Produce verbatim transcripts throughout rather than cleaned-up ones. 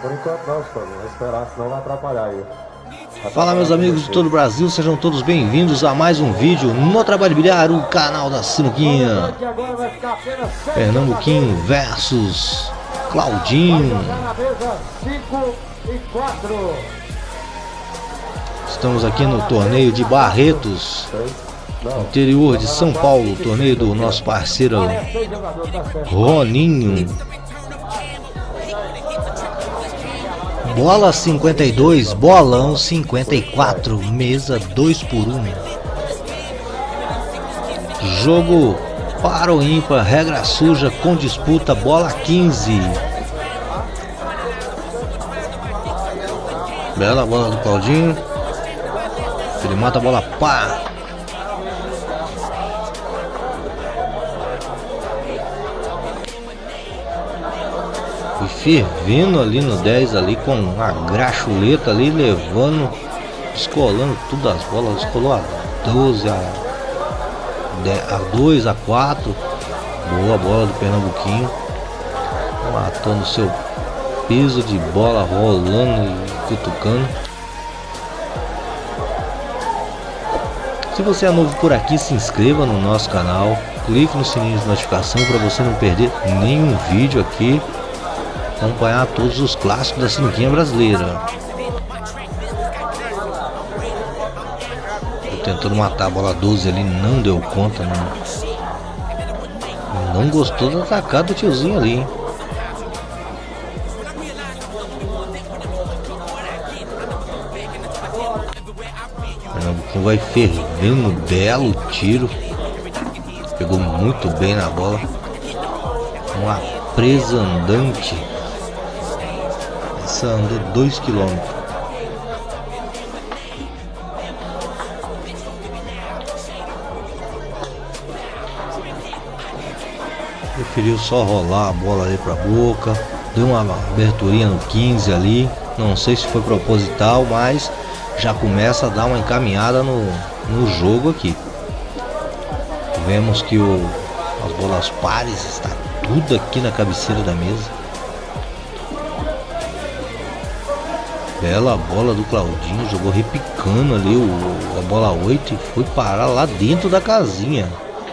Por enquanto não, Tony. Vou esperar, senão vai atrapalhar aí. Fala, meus amigos de todo o Brasil, sejam todos bem-vindos a mais um vídeo no Trabalho Bilhar, o canal da Sinuquinha. Pernambuquinho versus Claudinho. Estamos aqui no torneio de Barretos, interior de São Paulo, torneio do nosso parceiro Roninho. Bola cinquenta e dois, bolão cinquenta e quatro, mesa dois por um. Jogo para o ímpar, regra suja com disputa, bola quinze. Bela bola do Claudinho. Ele mata a bola, pá. E fervendo ali no dez ali com a grachuleta ali, levando, descolando tudo as bolas, descolou a doze, a, a dois, a quatro. Boa bola do Pernambuquinho, matou no seu peso de bola, rolando e cutucando. Se você é novo por aqui, se inscreva no nosso canal, clique no sininho de notificação para você não perder nenhum vídeo aqui. Acompanhar todos os clássicos da sinuquinha brasileira. Tô tentando matar a bola doze ali, não deu conta, não. Não gostou da atacada do tiozinho ali, hein? Pernambuquinho vai fervendo, belo tiro. Pegou muito bem na bola. Uma presa andante. Essa andou dois quilômetros. Preferiu só rolar a bola ali pra boca. Deu uma aberturinha no quinze ali. Não sei se foi proposital, mas já começa a dar uma encaminhada no, no jogo aqui. Vemos que o, as bolas pares está tudo aqui na cabeceira da mesa. Bela bola do Claudinho, jogou repicando ali o, a bola oito e foi parar lá dentro da casinha.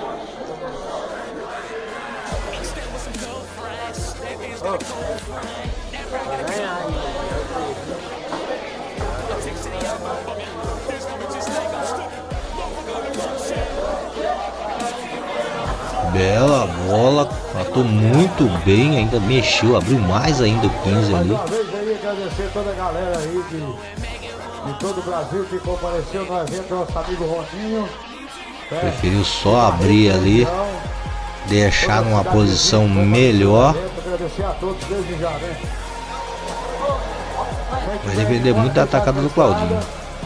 Bela bola, matou muito bem, ainda mexeu, abriu mais ainda o quinze ali. Agradecer toda a galera aí de, de todo o Brasil que compareceu no evento, nosso amigo Roninho. É, preferiu só abrir ali, deixar numa posição melhor. Agradecer a todos desde já, né? Vai depender muito da atacada do Claudinho.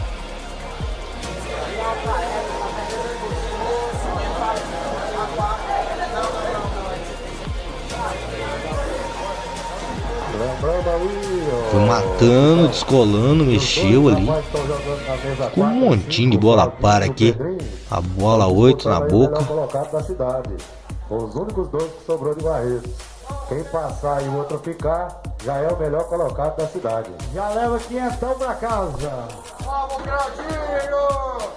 Foi matando, descolando, mexeu ali. Com um montinho de bola para aqui. A bola oito na boca. Os únicos dois que sobrou de Barretos. Quem passar e o outro ficar, já é o melhor colocado da cidade. Já leva quinhentão pra casa. Vamos, Claudinho!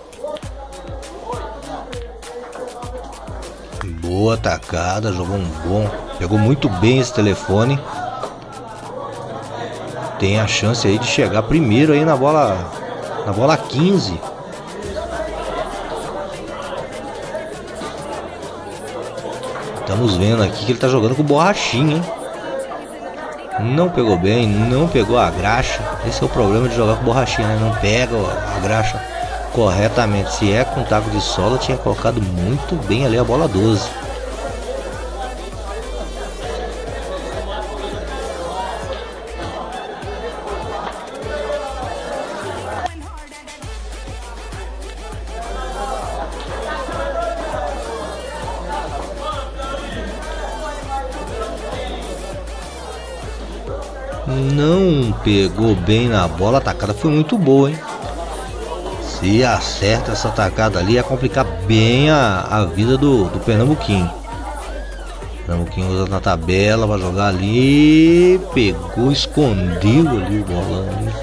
Boa atacada, jogou um bom. Pegou muito bem esse telefone. Tem a chance aí de chegar primeiro aí na bola, na bola quinze. Estamos vendo aqui que ele tá jogando com borrachinha, hein? Não pegou bem, não pegou a graxa. Esse é o problema de jogar com borrachinha, né? Não pega a graxa corretamente. Se é com taco de sola, tinha colocado muito bem ali a bola doze. Não pegou bem na bola, a atacada foi muito boa, hein? Se acerta essa atacada ali, ia complicar bem a, a vida do, do Pernambuquinho. Pernambuquinho usa na tabela para jogar ali. Pegou, escondeu ali o bolão ali.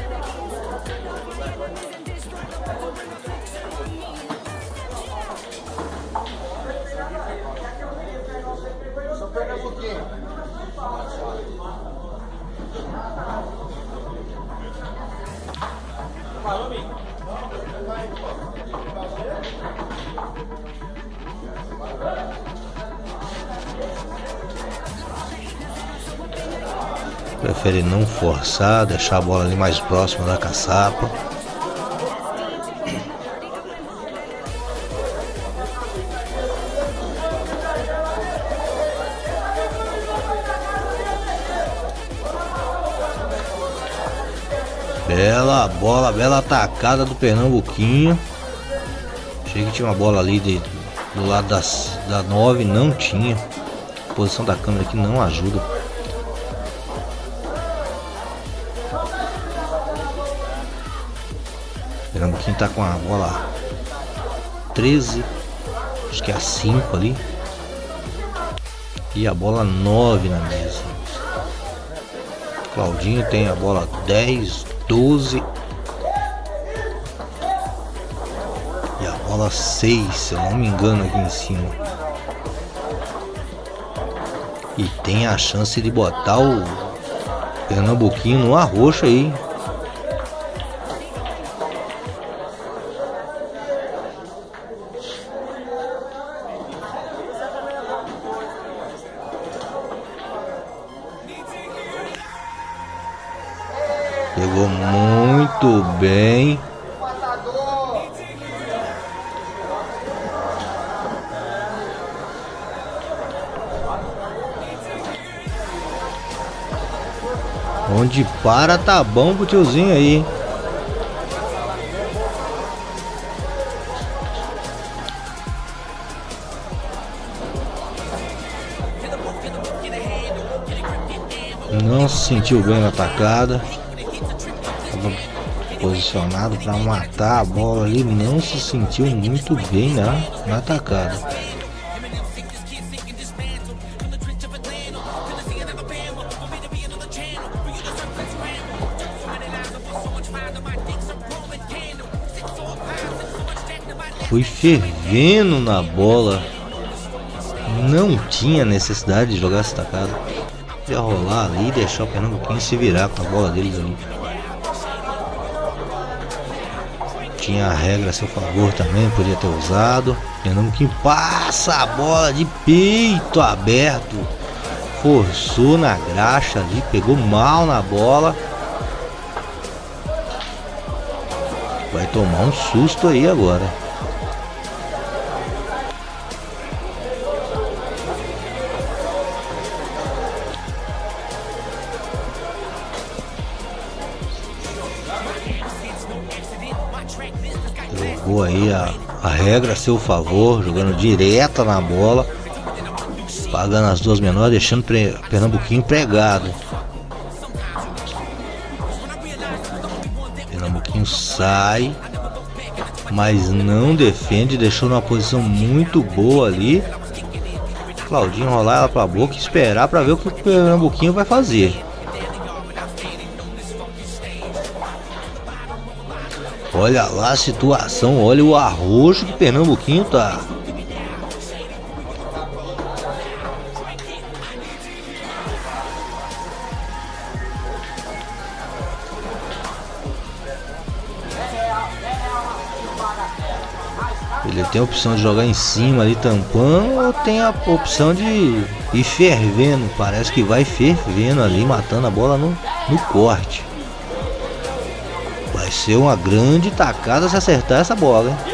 Prefere não forçar, deixar a bola ali mais próxima da caçapa. Bela bola, bela atacada do Pernambuquinho. Achei que tinha uma bola ali de, do lado das, da nove, não tinha. A posição da câmera aqui não ajuda. Pernambuquinho tá com a bola treze, acho que é a cinco ali. E a bola nove na mesa. Claudinho tem a bola dez, doze. E a bola seis, se eu não me engano, aqui em cima. E tem a chance de botar o Pernambuquinho no arroxo aí. Pegou muito bem. Onde para tá bom pro tiozinho aí. Não se sentiu bem na atacada. Posicionado para matar a bola ali, não se sentiu muito bem na, na atacada. Foi fervendo na bola. Não tinha necessidade de jogar essa atacada. Ia rolar ali e deixar o Pernambuquinho se virar com a bola deles ali. Tinha a regra a seu favor também, podia ter usado. Pernambuquinho passa a bola de peito aberto. Forçou na graxa ali, pegou mal na bola. Vai tomar um susto aí agora. Jogou aí a, a regra a seu favor, jogando direta na bola, pagando as duas menores, deixando pre, Pernambuquinho pregado. Pernambuquinho sai, mas não defende, deixou numa posição muito boa ali. Claudinho rolar ela pra boca e esperar para ver o que o Pernambuquinho vai fazer. Olha lá a situação, olha o arroxo que o Pernambuquinho tá. Ele tem a opção de jogar em cima ali tampando, ou tem a opção de ir fervendo. Parece que vai fervendo ali, matando a bola no, no corte. Vai ser uma grande tacada se acertar essa bola, hein?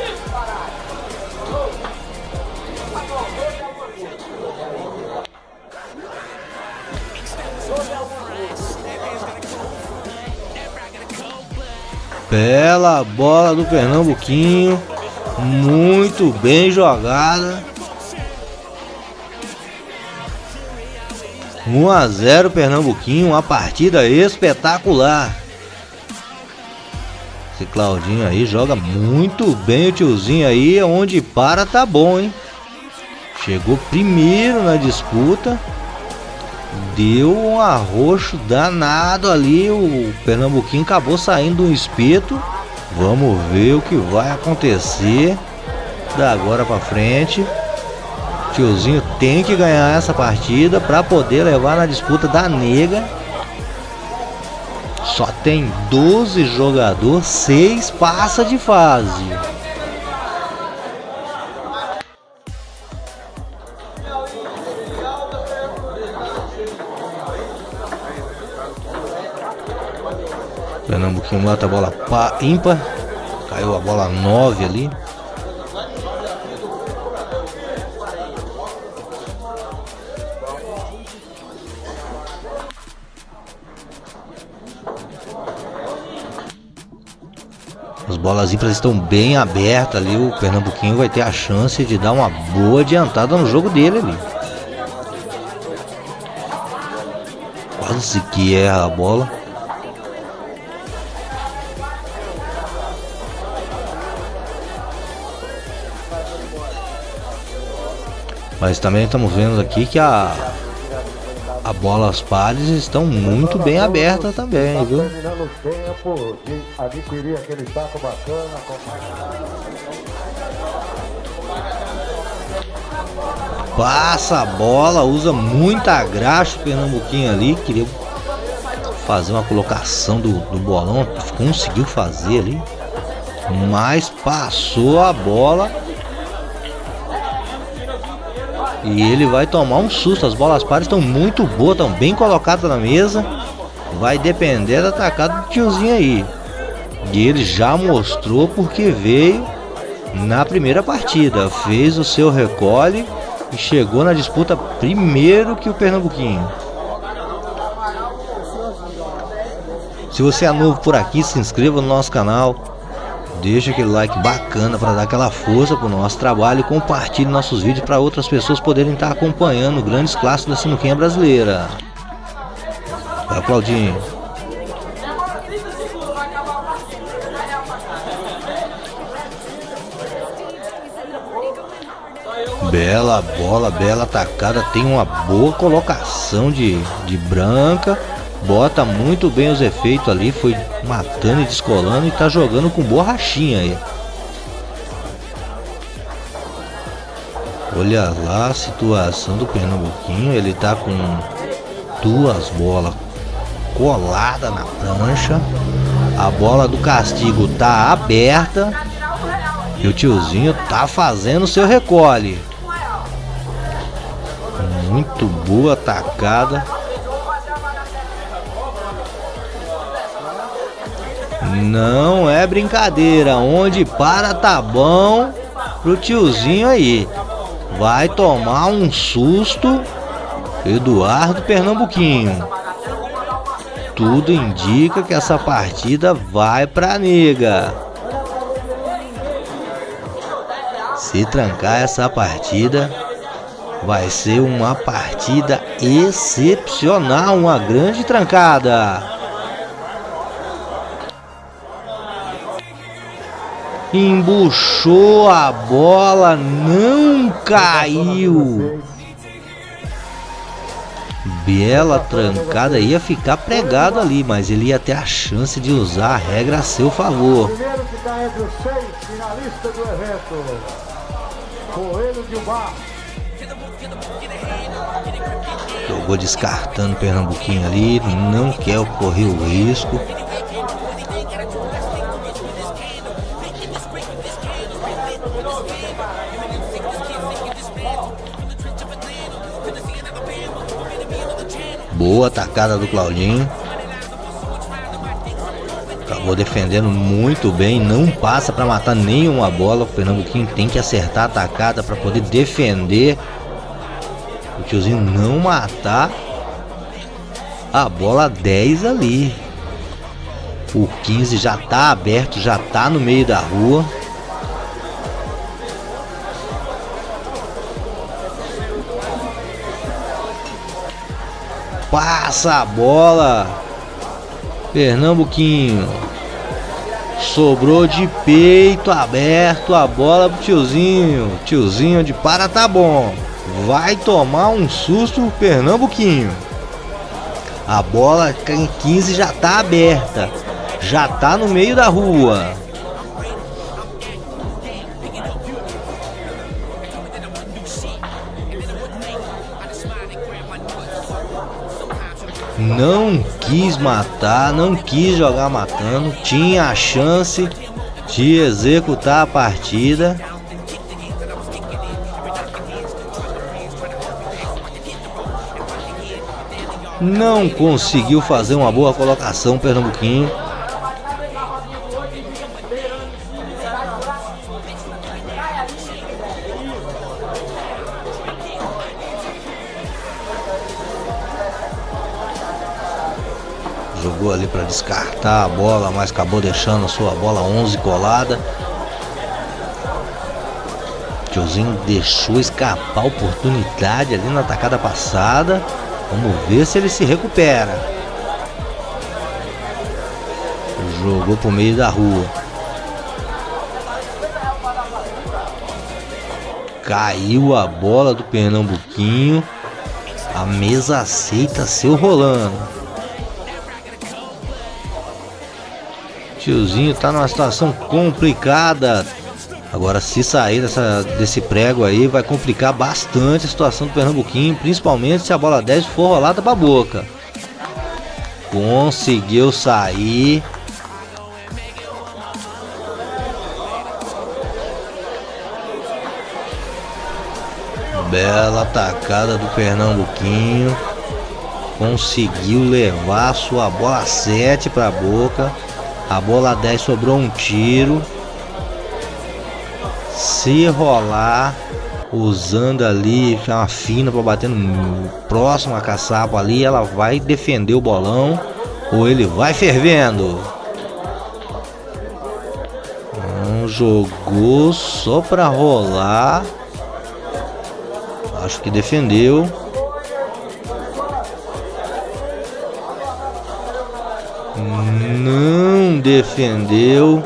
Bela bola do Pernambuquinho. Muito bem jogada. um a zero Pernambuquinho. Uma partida espetacular. Esse Claudinho aí joga muito bem, o tiozinho aí. Onde para tá bom, hein? Chegou primeiro na disputa. Deu um arroxo danado ali. O pernambuquinho acabou saindo um espeto. Vamos ver o que vai acontecer da agora pra frente. Tiozinho tem que ganhar essa partida para poder levar na disputa da nega. Só tem doze jogadores, seis passa de fase. Pernambuquinho mata a bola ímpar. Caiu a bola nove ali. As bolas ímpares estão bem abertas ali. O Pernambuquinho vai ter a chance de dar uma boa adiantada no jogo dele ali. Quase que erra a bola. Mas também estamos vendo aqui que a, a bola, as pares estão muito bem abertas também, viu? Terminando o tempo de adquirir aquele saco bacana. Passa a bola, usa muita graxa o Pernambuquinho ali. Queria fazer uma colocação do, do bolão, conseguiu fazer ali, mas passou a bola. E ele vai tomar um susto. As bolas pares estão muito boas, estão bem colocadas na mesa. Vai depender da atacada do tiozinho aí. E ele já mostrou porque veio na primeira partida. Fez o seu recolhe e chegou na disputa primeiro que o Pernambuquinho. Se você é novo por aqui, se inscreva no nosso canal. Deixa aquele like bacana para dar aquela força para o nosso trabalho e compartilhe nossos vídeos para outras pessoas poderem estar acompanhando grandes clássicos da sinuquinha brasileira. Vai, Claudinho. Bela bola, bela atacada. Tem uma boa colocação de, de branca. Bota muito bem os efeitos ali. Foi matando e descolando e tá jogando com borrachinha aí. Olha lá a situação do Pernambuquinho. Ele tá com duas bolas coladas na prancha. A bola do castigo tá aberta. E o tiozinho tá fazendo o seu recolhe. Muito boa atacada. Não é brincadeira. Onde para tá bom pro tiozinho aí. Vai tomar um susto Eduardo Pernambuquinho. Tudo indica que essa partida vai pra nega. Se trancar essa partida, vai ser uma partida excepcional. Uma grande trancada. Embuchou a bola, não caiu. Bela trancada, ia ficar pregado ali, mas ele ia ter a chance de usar a regra a seu favor. Primeiro que está entre os seis finalistas do evento, Coelho de Ubar. Jogou descartando o Pernambuquinho ali, não quer correr o risco. Boa atacada do Claudinho. Acabou defendendo muito bem. Não passa para matar nenhuma bola. O Pernambuquinho tem que acertar a atacada para poder defender. O tiozinho não matar a bola dez ali. O quinze já tá aberto, já tá no meio da rua. Passa a bola. Pernambuquinho. Sobrou de peito aberto a bola pro tiozinho. Tiozinho de para tá bom. vai tomar um susto o Pernambuquinho. A bola em quinze já tá aberta, já tá no meio da rua. Não quis matar, não quis jogar matando, tinha a chance de executar a partida. Não conseguiu fazer uma boa colocação, Pernambuquinho. Jogou ali para descartar a bola, mas acabou deixando a sua bola onze colada. Tiozinho deixou escapar a oportunidade ali na tacada passada. Vamos ver se ele se recupera. Jogou pro meio da rua. Caiu a bola do Pernambuquinho. A mesa aceita seu rolando. Tiozinho tá numa situação complicada. Agora, se sair dessa, desse prego aí, vai complicar bastante a situação do Pernambuquinho, principalmente se a bola dez for rolada pra boca. Conseguiu sair. Bela atacada do Pernambuquinho. Conseguiu levar a sua bola sete pra boca. A bola dez sobrou um tiro. Se rolar, usando ali uma fina para bater no próximo a caçapa ali, ela vai defender o bolão ou ele vai fervendo. Não jogou só para rolar. Acho que defendeu. Não defendeu.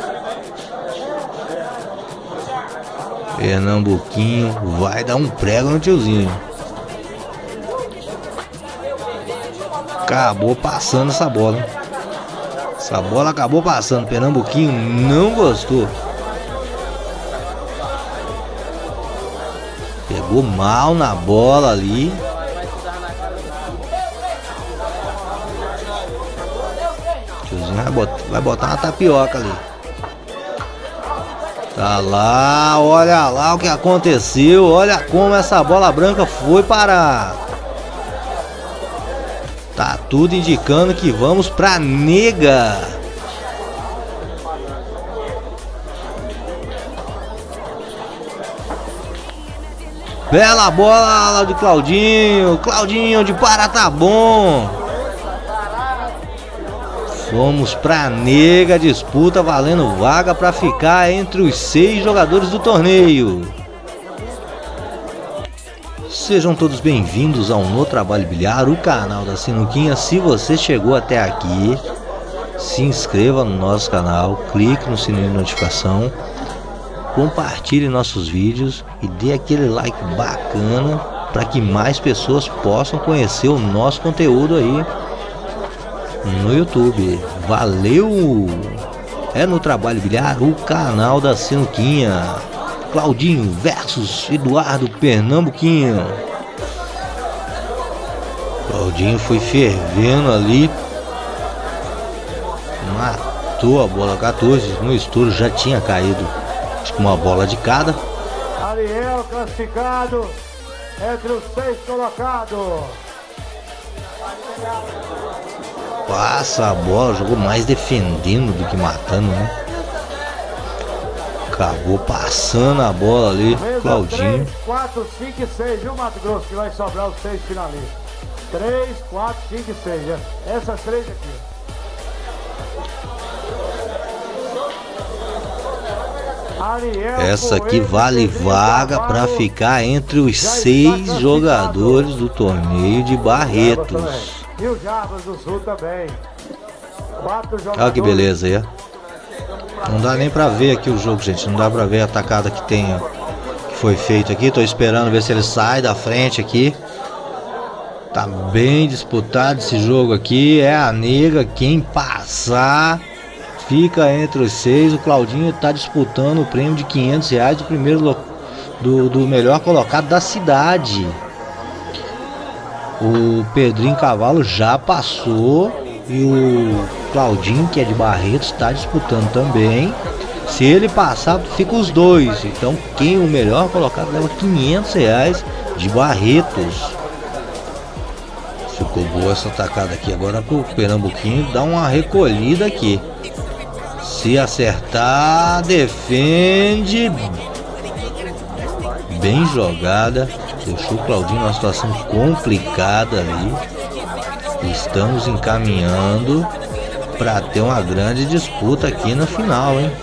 Pernambuquinho vai dar um prego no tiozinho. Acabou passando essa bola. Essa bola acabou passando. Pernambuquinho não gostou. Pegou mal na bola ali. Tiozinho vai botar, vai botar uma tapioca ali. Tá lá, olha lá o que aconteceu. Olha como essa bola branca foi parar. Tá tudo indicando que vamos pra nega. Bela bola de Claudinho. Claudinho de para, tá bom. Fomos pra nega, disputa valendo vaga para ficar entre os seis jogadores do torneio. Sejam todos bem-vindos ao No Trabalho Bilhar, o canal da Sinuquinha. Se você chegou até aqui, se inscreva no nosso canal, clique no sininho de notificação, compartilhe nossos vídeos e dê aquele like bacana para que mais pessoas possam conhecer o nosso conteúdo aí no YouTube. Valeu! É No Trabalho Bilhar, o canal da Sinuquinha. Claudinho versus Eduardo Pernambuquinho. Claudinho foi fervendo ali. Matou a bola quatorze. No estouro já tinha caído, acho que uma bola de cada. Ariel classificado entre os seis colocados. Passa a bola, jogou mais defendendo do que matando, né? Acabou passando a bola ali, mesa Claudinho. três, quatro, cinco e seis, viu, Mato Grosso? Que vai sobrar os seis finalistas. três, quatro, cinco e seis. Essas três aqui. Ariel, essa aqui vale vaga para ficar entre os seis jogadores do torneio de Barretos. E o Jabas do Sul também. Quatro jogadores. Olha que beleza aí. Não dá nem pra ver aqui o jogo, gente. Não dá pra ver a tacada que tem, ó, que foi feito aqui. Tô esperando ver se ele sai da frente aqui. Tá bem disputado esse jogo aqui. É a nega. Quem passar fica entre os seis. O Claudinho tá disputando o prêmio de quinhentos reais do primeiro do, do melhor colocado da cidade. O Pedrinho Cavalo já passou. E o Claudinho, que é de Barretos, está disputando também. Se ele passar, fica os dois. Então quem o melhor colocado leva quinhentos reais de Barretos. Ficou boa essa tacada aqui. Agora pro Pernambuquinho dar uma recolhida aqui. Se acertar, defende. Bem jogada. Deixou o Claudinho numa situação complicada ali. Estamos encaminhando para ter uma grande disputa aqui na final, hein?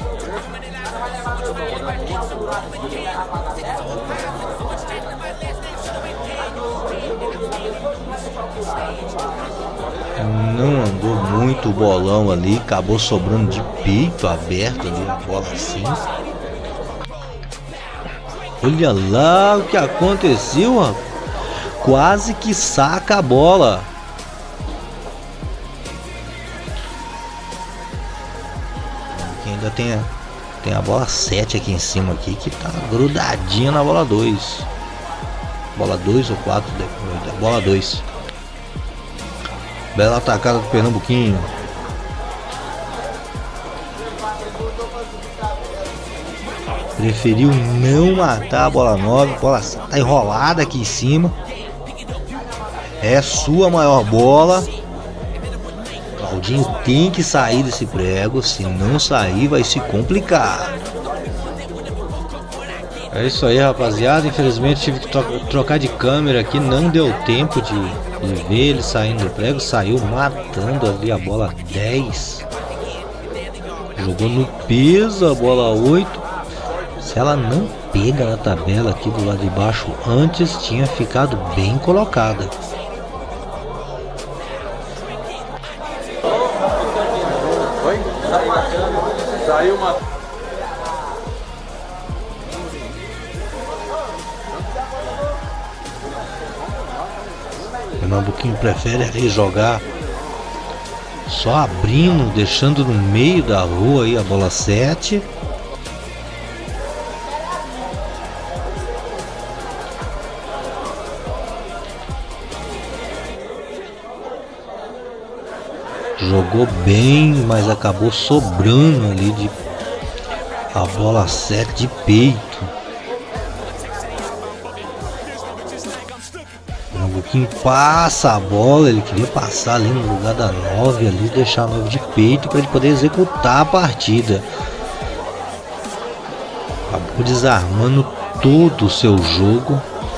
Não andou muito o bolão ali, acabou sobrando de peito aberto ali a bola assim. Olha lá o que aconteceu, ó. Quase que saca a bola. Aqui ainda tem a, tem a bola sete aqui em cima aqui, que tá grudadinha na bola dois. Bola dois ou quatro, bola dois. Bela atacada do Pernambuquinho. Preferiu não matar a bola nove. A bola tá enrolada aqui em cima. É sua maior bola. Claudinho tem que sair desse prego. Se não sair, vai se complicar. É isso aí, rapaziada. Infelizmente tive que trocar de câmera aqui. Não deu tempo de, de ver ele saindo do prego. Saiu matando ali a bola dez. Jogou no peso a bola oito. Se ela não pega na tabela aqui do lado de baixo antes, tinha ficado bem colocada. Oi? Saiu uma... O Pernambuquinho prefere ali jogar só abrindo, deixando no meio da rua aí a bola sete. Jogou bem, mas acabou sobrando ali de a bola sete de peito. O Pernambuquinho passa a bola, ele queria passar ali no lugar da nove ali, deixar a nove de peito para ele poder executar a partida. Acabou desarmando todo o seu jogo.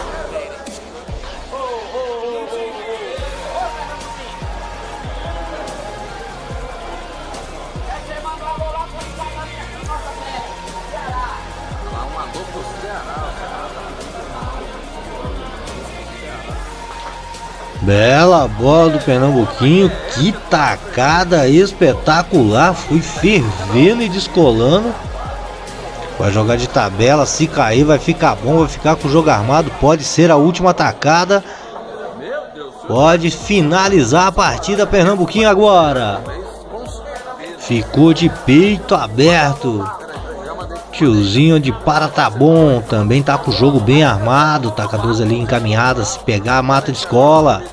Bela bola do Pernambuquinho, que tacada espetacular, foi fervendo e descolando. Vai jogar de tabela, se cair vai ficar bom, vai ficar com o jogo armado, pode ser a última tacada. Pode finalizar a partida Pernambuquinho agora. Ficou de peito aberto. Tiozinho de para tá bom, também tá com o jogo bem armado, tá com a doze ali encaminhada, se pegar mata de escola.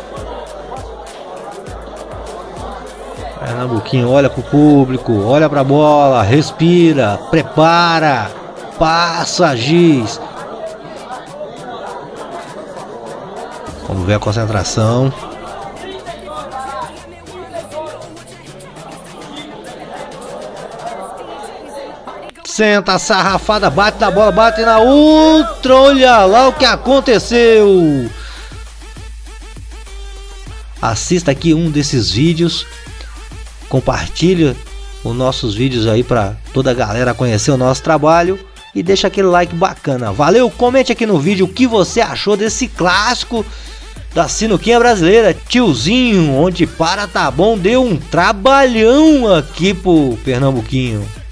Pernambuquinho olha pro público, olha pra bola, respira, prepara, passa, giz. Vamos ver a concentração. Senta a sarrafada, bate na bola, bate na outra. Olha lá o que aconteceu. Assista aqui um desses vídeos. Compartilha os nossos vídeos aí para toda a galera conhecer o nosso trabalho. E deixa aquele like bacana. Valeu, comente aqui no vídeo o que você achou desse clássico da sinuquinha brasileira. Tiozinho, onde para tá bom, deu um trabalhão aqui pro Pernambuquinho.